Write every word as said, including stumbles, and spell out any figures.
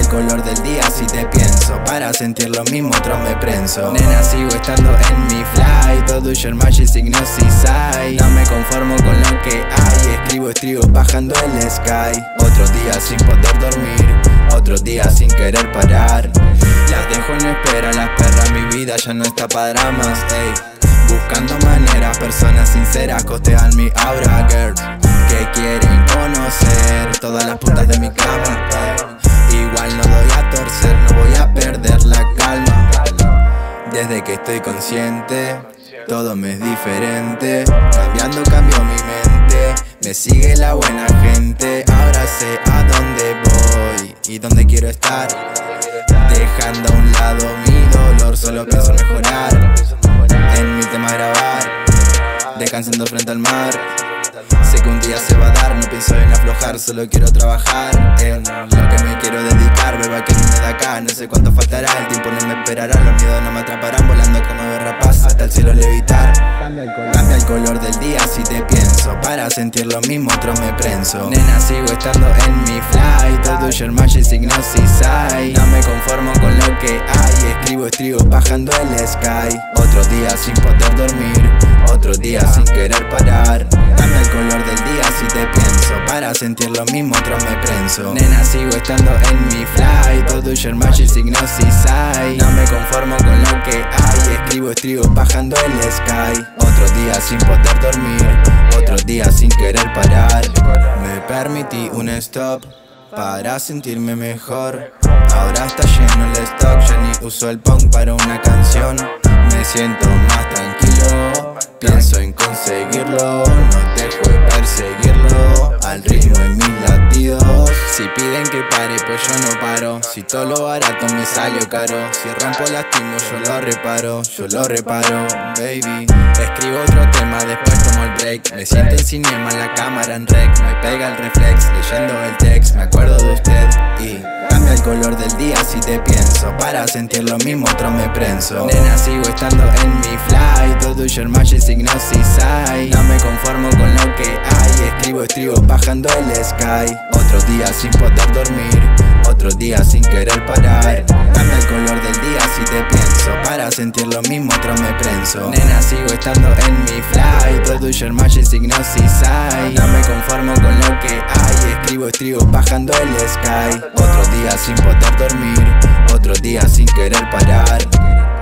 el color del día si te pienso. Para sentir lo mismo otro me prenso. Nena, sigo estando en mi fly. Todo your magic signo seaside. No me conformo con lo que hay. Escribo estribos bajando el sky. Otro día sin poder dormir, otro día sin querer parar. Las dejo en espera, las perras, mi vida ya no está para dramas, ey. Buscando maneras, personas sinceras costean mi aura, girls que quieren conocer todas las puntas de mi cama, ey. Igual no doy a torcer, no voy a perder la calma. Desde que estoy consciente, todo me es diferente. Cambiando cambio mi mente, me sigue la buena gente. Ahora sé a dónde voy y dónde quiero estar. Dejando a un lado mi dolor, solo pienso mejorar. En mi tema grabar, descansando frente al mar. Sé que un día se va a dar, no pienso en aflojar, solo quiero trabajar en lo que me quiero dedicar. Beba que no me da acá, no sé cuánto faltará. El tiempo no me esperará, los miedos no me atraparán. Volando como berrapaz hasta el cielo levitar. Cambia el color, Cambia el color del día si te pienso. Para sentir lo mismo otro me prenso. Nena, sigo estando en mi fly. Todo your magic signo seaside. No me conformo con lo que hay. Escribo estribos bajando el sky. Otro día sin poder dormir, otro día sin querer parar. Cambia el color del día si te pienso. Para sentir lo mismo otro me prenso. Nena, sigo estando en mi fly. Todo your magic signo seaside. No me conformo con lo que hay. Escribo estribos bajando el sky. Otro día sin poder dormir, otro día sin querer parar. Me permití un stop para sentirme mejor. Ahora está lleno el stock, ya ni uso el punk para una canción. Me siento más tranquilo, pienso en conseguirlo. No dejo de perseguirlo, al ritmo de mis latidos. Si piden que pare, pues yo no paro. Si todo lo barato me salió caro. Si rompo lastimo, yo lo reparo. Yo lo reparo, baby. Escribo otro tema, después tomo el break. Me siento en cinema, la cámara en rec. Me pega el reflex, leyendo el text. Me acuerdo de usted y cambia el color del día si te pienso. Para sentir lo mismo otro me prenso. Nena, sigo estando en mi fly. Todo your magic signo seaside. No me conformo con lo que hay. Escribo estribos bajando el sky. Otro día sin poder dormir, otro día sin querer parar. Cambia el color del día si te pienso. Para sentir lo mismo otro me prenso. Nena, sigo estando en mi fly. Todo your magic signo seaside. No me conformo con lo que hay. Escribo estribos bajando el sky. Otro día sin poder dormir, otro día sin querer parar.